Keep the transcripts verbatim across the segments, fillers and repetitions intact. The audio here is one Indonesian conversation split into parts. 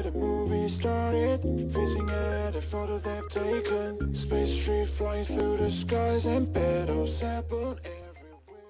where the movie started, facing at a photo they've taken. Space tree flying through the skies and petals happen everywhere.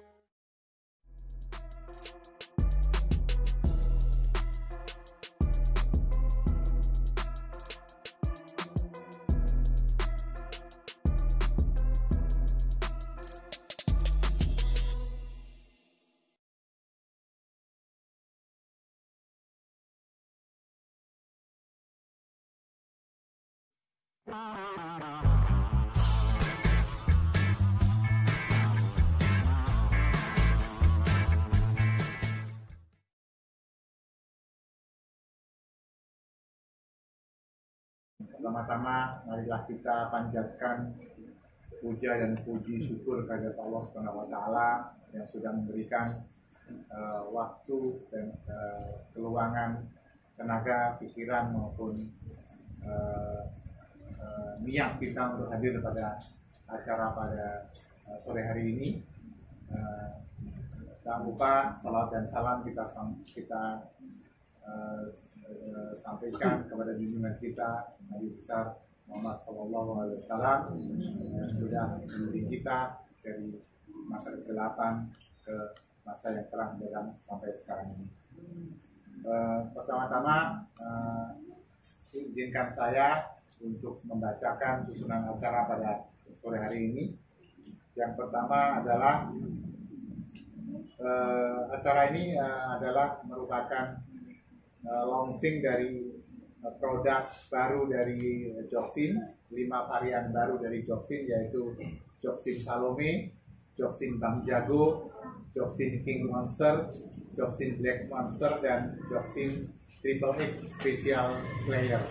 Pertama-tama, marilah kita panjatkan puja dan puji syukur kepada Allah Subhanahu wa Ta'ala yang sudah memberikan uh, waktu dan uh, keluangan, tenaga, pikiran maupun uh, uh, niat kita untuk hadir pada acara pada uh, sore hari ini. Uh, Jangan lupa salat dan salam kita kita Uh, uh, sampaikan kepada junjungan kita Nabi besar Muhammad Shallallahu Alaihi Wasallam yang sudah membimbing kita dari masa kegelapan ke masa yang terang benderang sampai sekarang ini. Uh, pertama-tama uh, izinkan saya untuk membacakan susunan acara pada sore hari ini. Yang pertama adalah uh, acara ini uh, adalah merupakan Uh, launching dari uh, produk baru dari uh, Joksin, lima varian baru dari Joksin, yaitu Joksin Salome, Joksin Bang Jago, Joksin King Monster, Joksin Black Monster, dan Joksin Triple X Special Player.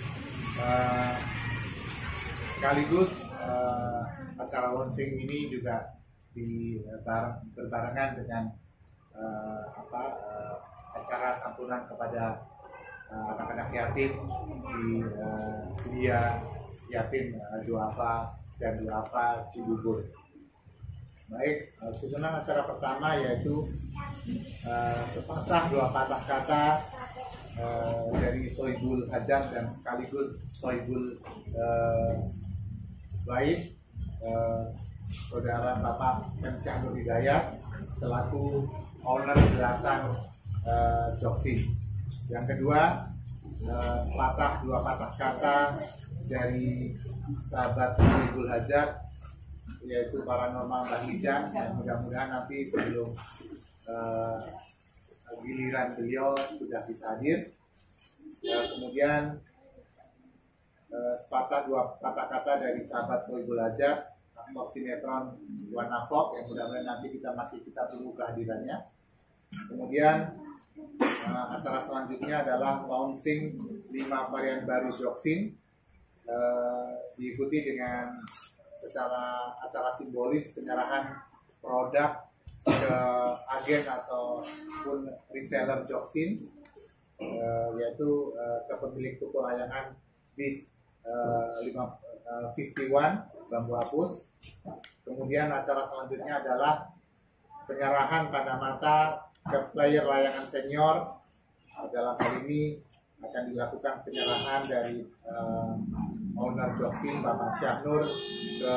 Uh, sekaligus uh, acara launching ini juga di, uh, berbarengan dengan uh, apa uh, acara santunan kepada uh, anak-anak yatim di uh, Dia Yatim uh, Duafa dan Duafa Cibubur. Baik, uh, susunan acara pertama yaitu uh, sepatah dua patah kata uh, dari Sohibul Hajat dan sekaligus Sohibul uh, Baik, uh, Saudara Bapak M. Syahdur Hidayat selaku owner jelasan Uh, Joksin. Yang kedua, uh, sepatah dua patah kata dari sahabat Sohibul Hajat, yaitu Paranormal Mbah Hijan, dan mudah-mudahan nanti sebelum uh, giliran beliau sudah bisa hadir. Uh, kemudian uh, sepatah dua patah kata dari sahabat Sohibul Hajat, aktor sinetron Wan Nafok, yang mudah-mudahan nanti kita masih kita tunggu kehadirannya. Kemudian Uh, acara selanjutnya adalah launching lima varian baru Joksin, uh, diikuti dengan secara acara simbolis penyerahan produk ke agen ataupun reseller Joksin, uh, yaitu uh, ke pemilik toko layangan bis uh, lima puluh satu Bambu Apus. Kemudian acara selanjutnya adalah penyerahan tanda mata ke player layangan senior. Dalam hal ini akan dilakukan penyerahan dari uh, owner Joksin Bapak Syahnur ke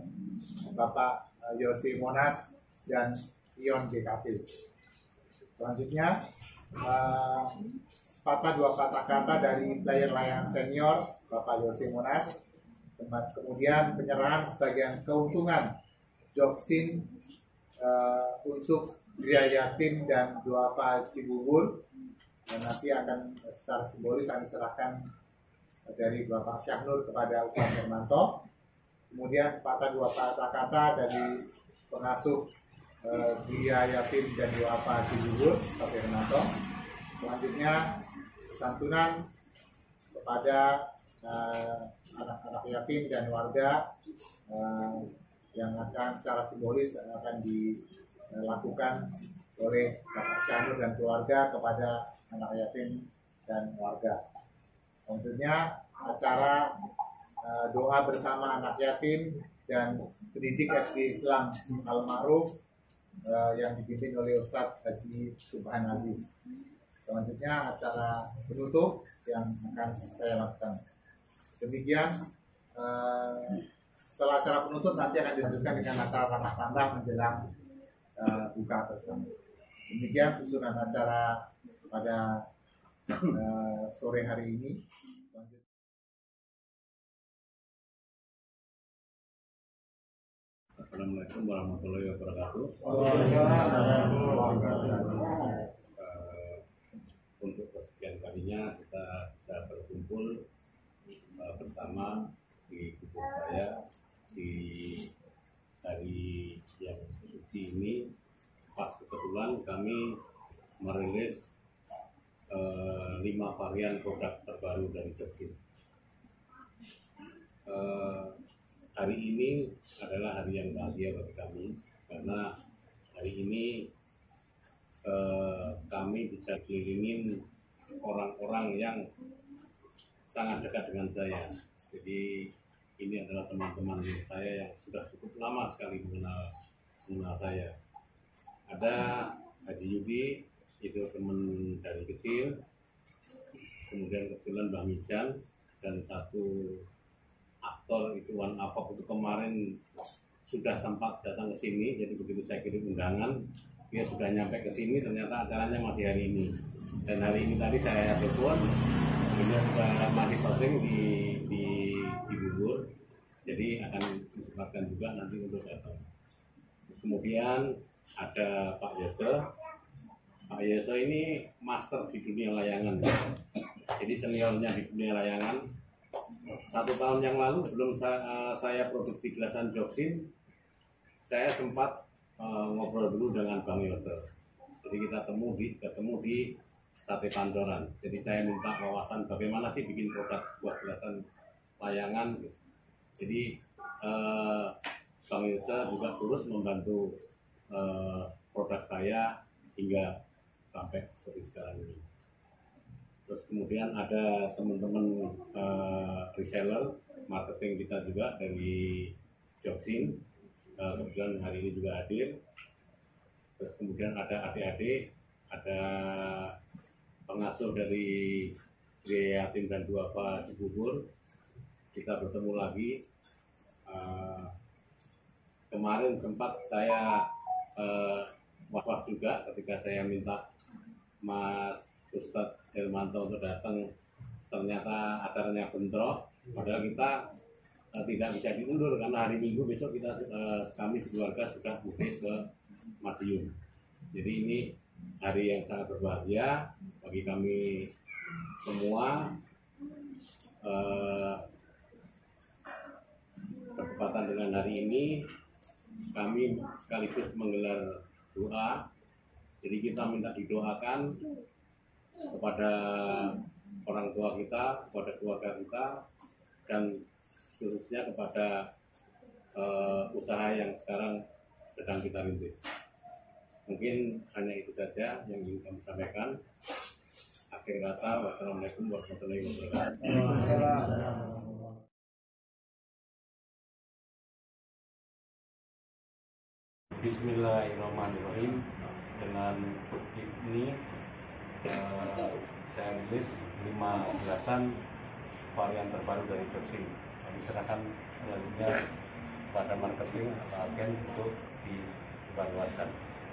Bapak uh, Yose Monas dan Ion G K P. Selanjutnya uh, sepatah dua patah kata dari player layangan senior Bapak Yose Monas. Kemudian penyerahan sebagian keuntungan Joksin uh, untuk Gria Yatim dan Duafa Cibubur, dan nanti akan secara simbolis akan diserahkan dari Bapak Syahnur kepada Ustaz Hermanto. Kemudian sepatah dua patah kata dari pengasuh eh, Gria Yatim dan Duafa Cibubur, Ustaz Hermanto. Selanjutnya santunan kepada eh, anak-anak yatim dan warga eh, yang akan secara simbolis akan dilakukan oleh Bapak Syahnur dan keluarga kepada anak yatim dan warga. Selanjutnya acara uh, doa bersama anak yatim dan pendidik S D Islam Al Ma'ruf uh, yang dipimpin oleh Ustadz Haji Subhan Aziz. selanjutnya acara penutup yang akan saya lakukan. Demikian, eh, setelah acara penutup nanti akan dilanjutkan dengan acara ramah tamah menjelang eh, buka bersama. Demikian susunan acara pada eh, sore hari ini. Assalamualaikum warahmatullahi wabarakatuh. Uh, untuk kesekian kalinya kita bisa berkumpul uh, bersama di kubur saya di hari yang suci ini. Pas kebetulan kami merilis uh, lima varian produk terbaru dari Joksin. Uh, Hari ini adalah hari yang bahagia bagi kami karena hari ini eh, kami bisa kelilingin orang-orang yang sangat dekat dengan saya. Jadi ini adalah teman-teman saya yang sudah cukup lama sekali mengenal mengenal saya. Ada Haji Yudi, itu teman dari kecil. Kemudian kebetulan Mbah Mijan dan satu aktor itu Wan Afok itu kemarin sudah sempat datang ke sini. Jadi begitu saya kirim undangan, dia sudah nyampe ke sini, ternyata acaranya masih hari ini. Dan hari ini tadi saya telepon, dia sudah masih syuting di di di Bubur, jadi akan disempatkan juga nanti untuk datang. Kemudian ada Pak Yese. Pak Yese ini master di dunia layangan, jadi seniornya di dunia layangan. Satu tahun yang lalu sebelum saya, uh, saya produksi gelasan Joksin, saya sempat uh, ngobrol dulu dengan Bang Yose. Jadi kita temu di ketemu di Sate Pancoran. Jadi saya minta wawasan bagaimana sih bikin produk sebuah gelasan layangan. Jadi uh, Bang Yose juga turut membantu uh, produk saya hingga sampai seperti sekarang ini. Terus kemudian ada teman-teman uh, reseller marketing kita juga dari Joksin, uh, kebetulan hari ini juga hadir. Terus kemudian ada adik-adik, ada pengasuh dari Yatim dan Duafa Cibubur. Kita bertemu lagi. Uh, kemarin sempat saya uh, was-was juga ketika saya minta Mas Ustadz Hermanto untuk datang, ternyata acaranya bentrok. Padahal kita uh, tidak bisa diundur karena hari Minggu besok kita uh, kami sekeluarga sudah mudik ke Madiun. Jadi ini hari yang sangat berbahagia bagi kami semua. Uh, bertepatan dengan hari ini kami sekaligus menggelar doa. Jadi kita minta didoakan kepada orang tua kita, kepada keluarga kita, dan khususnya kepada uh, usaha yang sekarang sedang kita rintis. Mungkin hanya itu saja yang ingin kami sampaikan. Akhir kata, wassalamualaikum warahmatullahi wabarakatuh. Bismillahirrahmanirrahim. Dengan ini Uh, saya rilis lima gelasan varian terbaru dari Joksin. Kami serahkan selanjutnya pada marketing atau agen untuk disebarluaskan.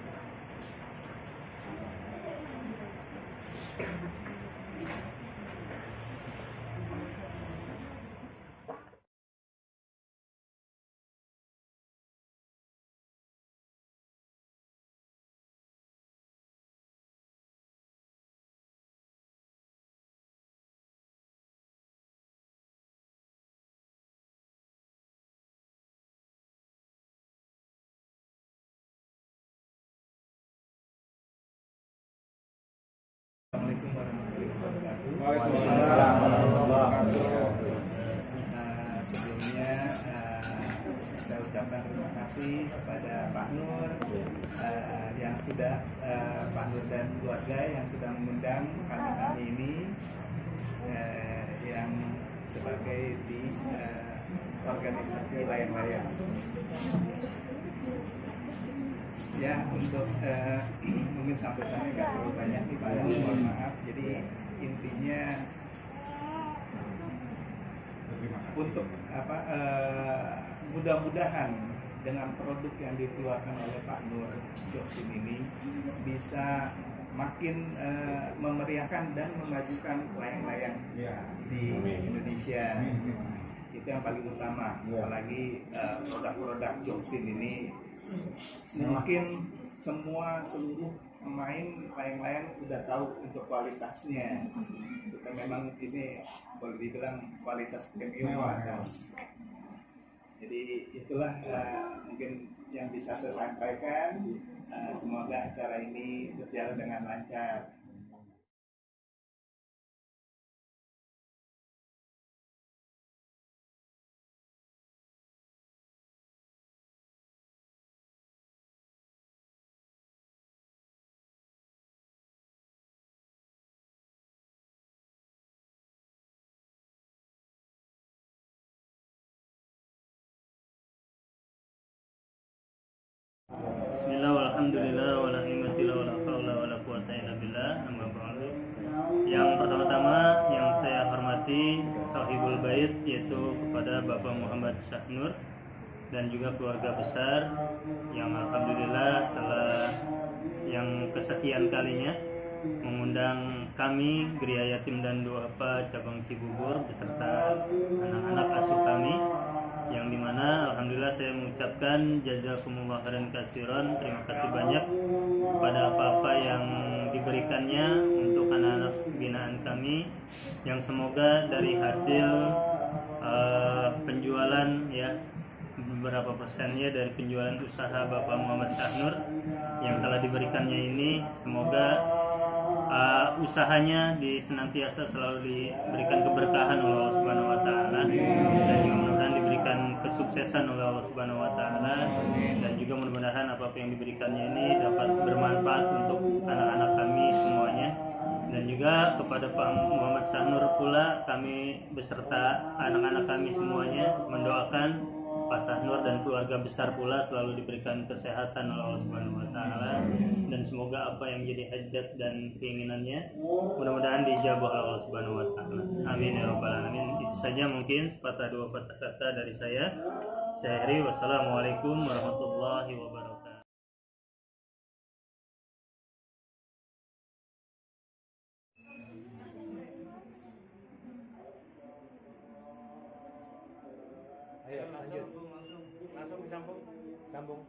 Assalamualaikum warahmatullahi wabarakatuh. Waalaikumsalam warahmatullahi wabarakatuh. Uh, sebelumnya uh, saya ucapkan terima kasih kepada Pak Nur uh, yang sudah uh, Pak Nur dan keluarga yang sudah mengundang kami ini uh, yang sebagai di uh, organisasi layang-layang. Ya, untuk uh, mungkin sambutannya nggak terlalu banyak nih Pak, mohon maaf. Jadi intinya untuk apa uh, mudah-mudahan dengan produk yang dikeluarkan oleh Pak Nur Joksin ini bisa makin uh, memeriahkan dan memajukan layang-layang ya. di Indonesia. Itu yang paling utama. Ya. Apalagi uh, produk-produk Joksin ini mungkin semua seluruh pemain layang-layang sudah tahu untuk kualitasnya. Kita memang ini boleh dibilang kualitas premium. Ya. Jadi itulah uh, mungkin yang bisa saya sampaikan. Uh, semoga acara ini berjalan dengan lancar. Bismillah walhamdulillah wala himmatillah wala haula wala quwata illa billah amma ba'du. Yang pertama-tama yang saya hormati sahibul bait, yaitu kepada Bapak Muhammad Syahnur dan juga keluarga besar yang alhamdulillah telah yang kesekian kalinya mengundang kami Geria Yatim dan Duafa cabang Cibubur beserta anak-anak asuh kami, yang dimana alhamdulillah saya mengucapkan jazakumullah khairan katsiran, terima kasih banyak pada apa-apa yang diberikannya untuk anak-anak binaan kami, yang semoga dari hasil uh, penjualan ya beberapa persennya dari penjualan usaha Bapak Muhammad Syahnur yang telah diberikannya ini, semoga uh, usahanya di senantiasa selalu diberikan keberkahan oleh Allah Subhanahu wa taala, dan juga mudah-mudahan diberikan kesuksesan oleh Allah Subhanahu wa taala, dan juga mudah-mudahan apa-apa yang diberikannya ini dapat bermanfaat untuk anak-anak kami semuanya. Dan juga kepada Pak Muhammad Syahnur pula, kami beserta anak-anak kami semuanya mendoakan Pak Syahnur dan keluarga besar pula selalu diberikan kesehatan oleh Allah Subhanahu wa taala, dan semoga apa yang jadi hajat dan keinginannya mudah-mudahan dijabah oleh Allah Subhanahu wa taala. Amin ya rabbal alamin. Itu saja mungkin sepatah dua patah kata dari saya. Saya akhiri, wassalamualaikum warahmatullahi wabarakatuh. Ayo lanjut. Langsung disambung. Sambung.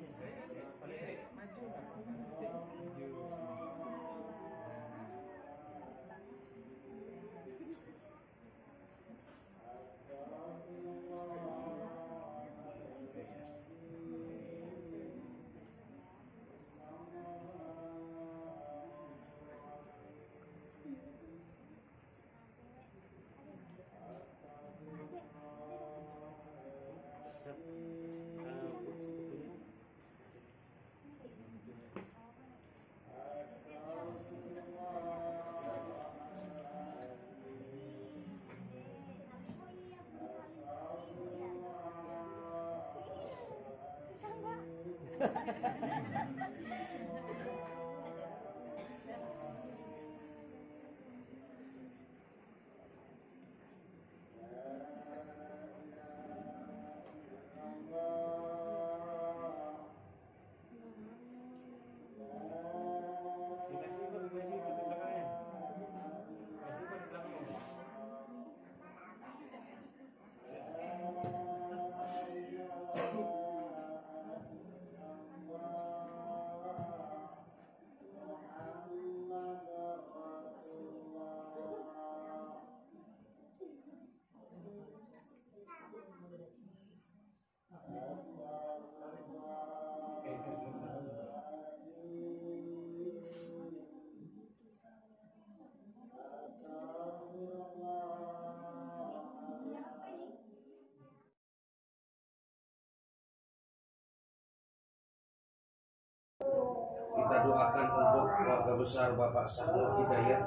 Kita doakan untuk keluarga besar Bapak Syahnur Hidayat,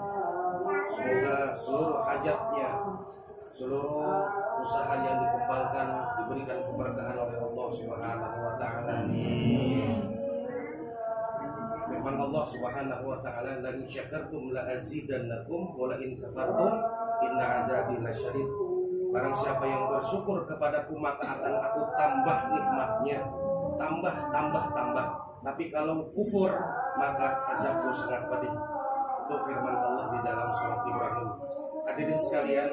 semoga seluruh hajatnya, seluruh usaha yang dikembangkan diberikan keberkahan oleh Allah Subhanahu wa taala. Firman Allah Subhanahu wa taala, "La in syakartum la azidannakum wa la in kafartum inna adzabi lasyadid." Barang siapa yang bersyukur kepadaku maka akan aku tambah nikmatnya, tambah, tambah, tambah. Tapi kalau kufur maka azabku sangat pedih. Itu firman Allah di dalam surat Ibrahim. Hadirin sekalian,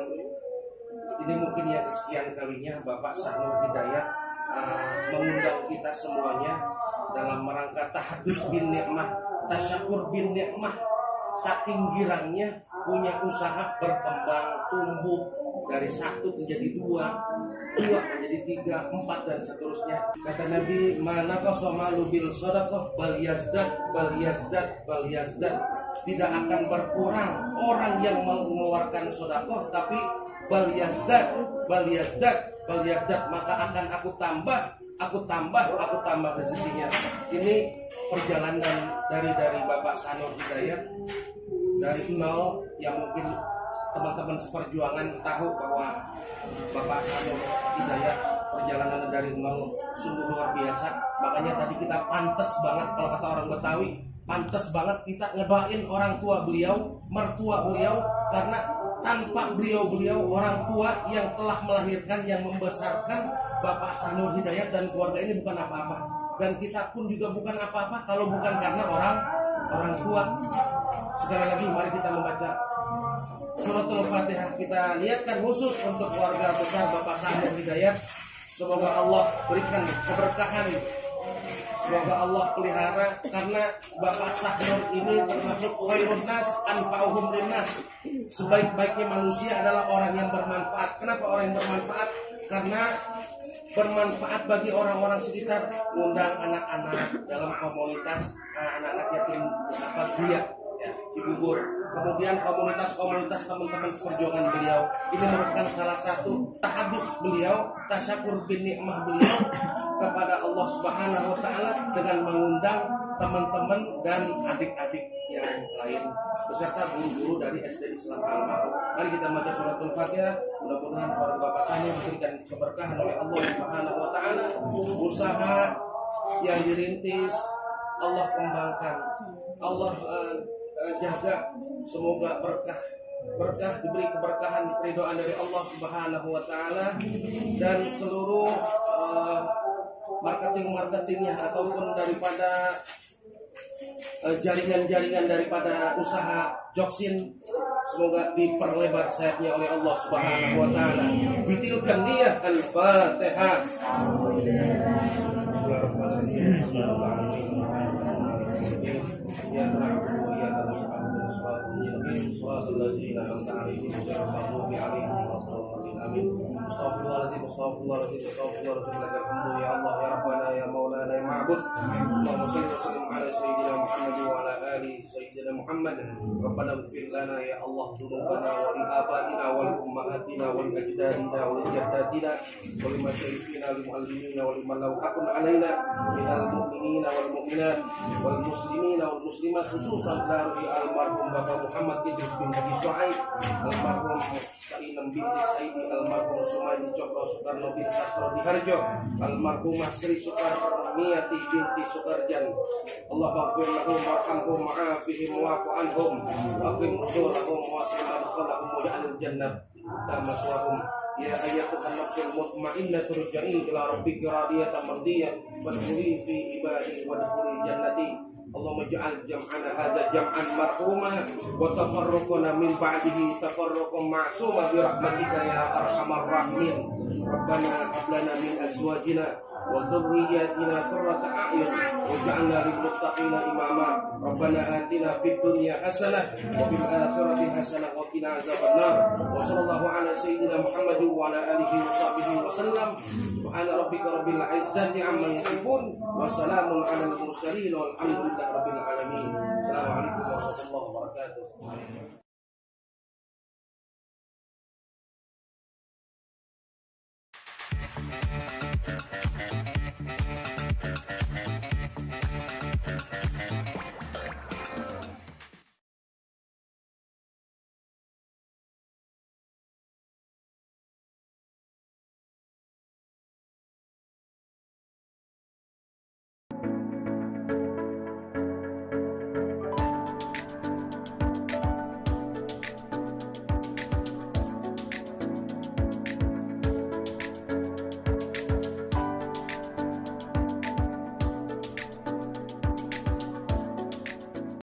ini mungkin yang kesekian kalinya Bapak Sahnur Hidayat uh, mengundang kita semuanya dalam rangka tahadus bin nikmah, tasyakur bin nikmah. Saking girangnya punya usaha berkembang, tumbuh dari satu menjadi dua, dua menjadi tiga, empat dan seterusnya. Kata Nabi, "Mana qasomalu bil shadaqah bal yazdad bal yazdad bal yazdad." Tidak akan berkurang orang yang mengeluarkan sedekah, tapi bal yazdad bal yazdad bal yazdad, maka akan aku tambah, aku tambah, aku tambah rezekinya. Ini perjalanan dari dari Bapak Sahnur Hidayat dari nol, yang mungkin teman-teman seperjuangan tahu bahwa Bapak Sahnur Hidayat perjalanan dari nol sungguh luar biasa. Makanya tadi kita pantas banget, kalau kata orang Betawi, pantas banget kita ngedoain orang tua beliau, mertua beliau, karena tanpa beliau-beliau orang tua yang telah melahirkan, yang membesarkan Bapak Sahnur Hidayat dan keluarga ini bukan apa-apa. Dan kita pun juga bukan apa-apa kalau bukan karena orang orang tua. Sekali lagi mari kita membaca Suratul Fatihah, kita niatkan khusus untuk keluarga besar Bapak Sahnur Hidayat. Semoga Allah berikan keberkahan, semoga Allah pelihara, karena Bapak Sahnur ini termasuk khairun nas anfa'uhum linnas. Sebaik-baiknya manusia adalah orang yang bermanfaat. Kenapa orang yang bermanfaat? Karena bermanfaat bagi orang-orang sekitar. Undang anak-anak dalam komunitas anak-anak yatim apa dia ya, Cibubur. Kemudian komunitas-komunitas teman-teman seperjuangan beliau. Ini merupakan salah satu tahadus beliau, tasyakur bin nikmah beliau kepada Allah Subhanahu wa taala dengan mengundang teman-teman dan adik-adik yang lain beserta guru-guru dari S D Islam Al-Ma'ruf. Mari kita baca suratul Fatihah. Mudah-mudahan keluarga Bapak Sahnur diberikan keberkahan oleh Allah Subhanahu wa taala. Usaha yang dirintis Allah kembangkan, Allah uh, uh, jaga, semoga berkah berkah diberi keberkahan, keridhaan dari Allah Subhanahu wa taala, dan seluruh uh, marketing-marketingnya ataupun daripada uh, jaringan-jaringan daripada usaha Joksin, semoga diperlebar sayapnya oleh Allah Subhanahu wa taala. Bitilkan niyah al-Fatihah. Ya na'budu wa iyyaka nasta'in shiratal mustaqim shiratal ladzina an'amta 'alaihim ghairil maghdubi 'alaihim waladdallin. Amin. Astaghfirullahaladzim, astaghfirullahaladzim, astaghfirullahaladzim. Lakal hamdu ya Allah, ya Rabbana, ya Maulana, ya Ma'bud. Allahumma shalli wa sallim ala sayyidina Muhammad wa ala ali sayyidina Muhammad. Rabbana ighfir lana ya Allah dzunubana wa li abaina wa li ummahatina wa li ajdadina wa li jaddatina wa li masyayikhina wal muallimina wa liman lahu haqqun 'alaina minal mu'minina wal mu'minat wal muslimina wal muslimat, khususan dari almarhum Bapak Muhammad Idris bin Haji Shuaib, almarhum Sainem binti Saidi, almarhum Sumaidi Cokro Soekarno bin Sastro Diharjo, almarhumah Sri Soekarmiati binti Soekarjan. Allah maghfir lahum warhamhum wa'afihim wa'fu anhum wa qim nuzulahum wa wasi' madkhalahum wa ja'alil jannah maswahum. Ya ayyatuhan nafsul mutmainnah turja'i ila rabbika radiyatan mardiyah wadkhuli fi ibadi wadkhuli jannati. Allahumma ij'al jam'ana hadza jam'an marhuma wa tafarruqana min ba'dihi tafarruqan ma'suma bi rahmatika ya arhamar rahimin. Rabbana hab lana min azwajina wa dhurriyyatina qurrata a'yun waj'alna lil muttaqina imama. Rabbana atina fid dunya hasanah wa fil akhirati hasanah wa qina azabannar. Wa sallallahu ala sayyidina Muhammad wa ala alihi wa sahbihi wa sallam. Subhana rabbika rabbil izzati amma yasifun wa salamun alal mursalin walhamdulillahi rabbil alamin. Assalamualaikum warahmatullahi wabarakatuh.